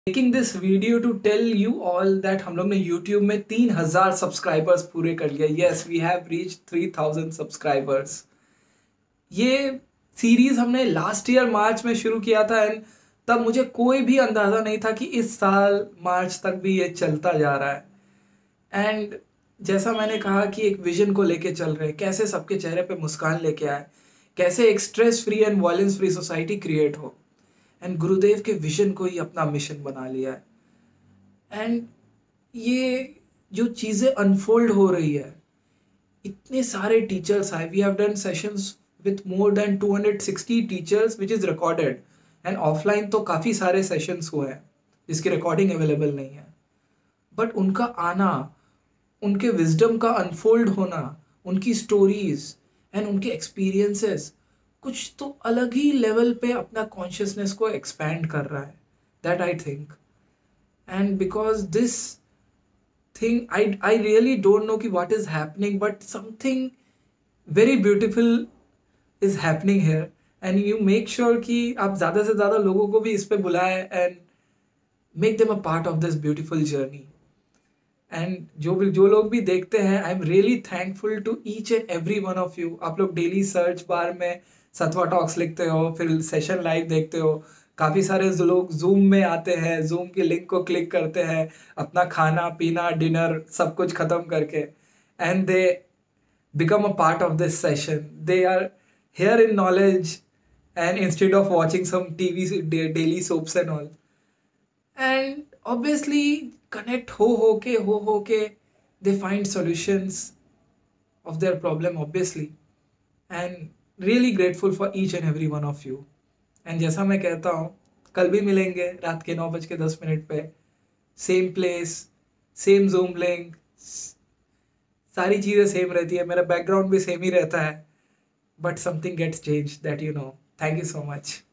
Making this video to tell you all that हम लोग ने YouTube में 3000 सब्सक्राइबर्स पूरे कर लिए। Yes, we have reach 3000 subscribers. ये सीरीज हमने लास्ट ईयर मार्च में शुरू किया था एंड तब मुझे कोई भी अंदाज़ा नहीं था कि इस साल मार्च तक भी ये चलता जा रहा है। एंड जैसा मैंने कहा कि एक विजन को लेके चल रहे हैं, कैसे सबके चेहरे पे मुस्कान लेके आए, कैसे एक stress free and violence free society create हो। एंड गुरुदेव के विजन को ही अपना मिशन बना लिया है। एंड ये जो चीज़ें अनफोल्ड हो रही है, इतने सारे टीचर्स आए, we have done sessions with more than 260 teachers which is recorded. And offline तो काफ़ी सारे सेशंस हुए हैं जिसकी रिकॉर्डिंग अवेलेबल नहीं है। बट उनका आना, उनके विजडम का अनफोल्ड होना, उनकी स्टोरीज एंड उनके एक्सपीरियंसेस कुछ तो अलग ही लेवल पे अपना कॉन्शियसनेस को एक्सपैंड कर रहा है, that I think. And because this thing I really don't know कि what is happening, but something very beautiful is happening here. And you make sure कि आप ज़्यादा से ज़्यादा लोगों को भी इस पे बुलाएं and make them a part of this beautiful journey. And जो लोग भी देखते हैं, I am really thankful to each and every one of you. आप लोग डेली सर्च बार में सत्वा टॉक्स लिखते हो, फिर सेशन लाइव देखते हो। काफ़ी सारे लोग जूम में आते हैं, जूम की लिंक को क्लिक करते हैं, अपना खाना पीना डिनर सब कुछ ख़त्म करके, and they become a part of this session. They are here in knowledge and instead of watching some TV daily soaps and all. And obviously connect ho ke they find solutions of their problem obviously. And really grateful for each and every one of you. And जैसा मैं कहता हूँ, कल भी मिलेंगे रात के 9:10 पे, same place, same zoom link, सारी चीज़ें सेम रहती है, मेरा बैकग्राउंड भी सेम ही रहता है, but something gets change that you know. Thank you so much.